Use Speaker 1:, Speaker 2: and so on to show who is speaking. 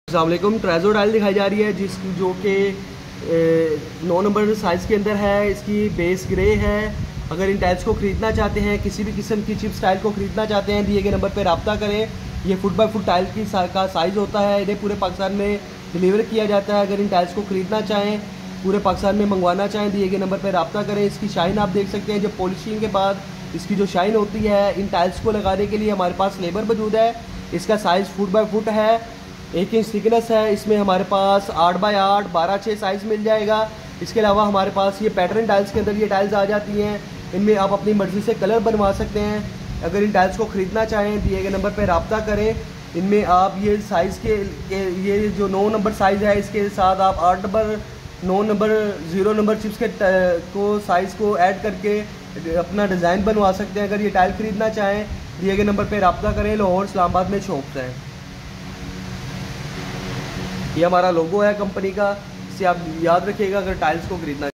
Speaker 1: अस्सलामुअलैकुम। Trejo tile दिखाई जा रही है जो कि 9 नंबर साइज़ के अंदर है। इसकी बेस ग्रे है। अगर इन टाइल्स को ख़रीदना चाहते हैं, किसी भी किस्म की चिप्स टाइल को ख़रीदना चाहते हैं, दिए गए नंबर पर रब्ता करें। ये फुट बाय फुट टाइल का साइज़ होता है। इन्हें पूरे पाकिस्तान में डिलीवर किया जाता है। अगर इन टाइल्स को ख़रीदना चाहें, पूरे पाकिस्तान में मंगवाना चाहें, दिए गए नंबर पर रब्ता करें। इसकी शाइन आप देख सकते हैं। जब पॉलिशिंग के बाद इसकी जो शाइन होती है, इन टाइल्स को लगाने के लिए हमारे पास लेबर मौजूद है। इसका साइज़ फुट बाय फुट है, 1 इंच थिकनेस है। इसमें हमारे पास 8 बाय 8 12/6 साइज़ मिल जाएगा। इसके अलावा हमारे पास ये पैटर्न टाइल्स के अंदर ये टाइल्स आ जाती हैं। इनमें आप अपनी मर्ज़ी से कलर बनवा सकते हैं। अगर इन टाइल्स को ख़रीदना चाहें, दिए गए नंबर पर रब्ता करें। इनमें आप ये साइज़ के ये जो 9 नंबर साइज़ है, इसके साथ आप 8 नंबर 9 नंबर 0 नंबर चिप्स के साइज़ को ऐड करके अपना डिज़ाइन बनवा सकते हैं। अगर ये टाइल ख़रीदना चाहें, दिए गए नंबर पर रब्ता करें। लाहौर इस्लामाबाद में शॉप्स हैं। ये हमारा लोगो है कंपनी का, इसे आप याद रखिएगा अगर टाइल्स को ख़रीदना